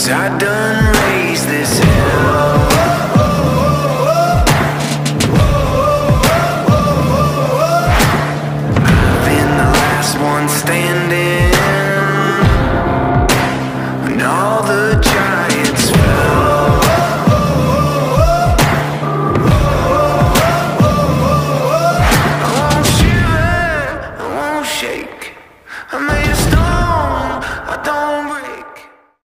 I done raised this hell. I've been the last one standing.